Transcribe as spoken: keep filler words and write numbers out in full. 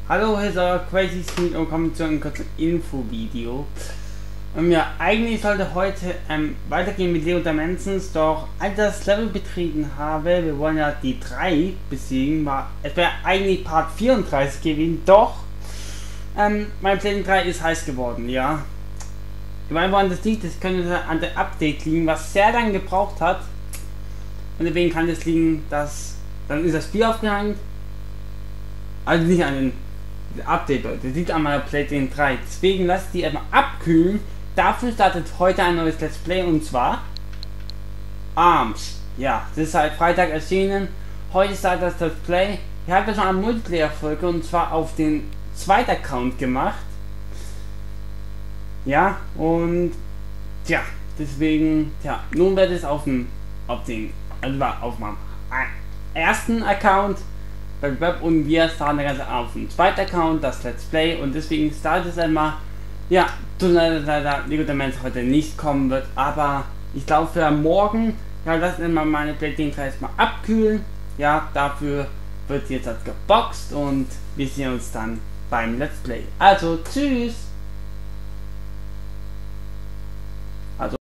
Hallo, hier ist euer Crazy Speed und kommen zu einem kurzen Info-Video. Ähm, ja, eigentlich sollte heute ähm, weitergehen mit Lego Dimensions, doch als ich das Level betrieben habe, wir wollen ja die drei besiegen, war, es wäre eigentlich Part vierunddreißig gewesen, doch ähm, mein Platin drei ist heiß geworden, ja. Ich meine, woran das liegt, das könnte an der Update liegen, was sehr lange gebraucht hat. Und deswegen kann es liegen, dass dann ist das Spiel aufgehängt. Also nicht an den Update, Leute. Das liegt an meiner Platin drei. Deswegen lasst die erstmal abkühlen. Dafür startet heute ein neues Let's Play und zwar Arms. Ja, das ist seit Freitag erschienen. Heute startet das Let's Play. Ich habe schon eine Multiplayer-Folge und zwar auf den zweiten Account gemacht. Ja, und ja, deswegen, ja, nun wird es auf dem, auf den, also auf meinem ersten Account bei Web und wir starten das Ganze auf dem zweiten Account, das Let's Play, und deswegen startet es einmal, ja, tut leider, leider Lego Dimensions heute nicht kommen wird, aber ich glaube für morgen, ja, lassen wir mal meine Platin drei mal abkühlen, ja, dafür wird jetzt das geboxt und wir sehen uns dann beim Let's Play. Also, tschüss!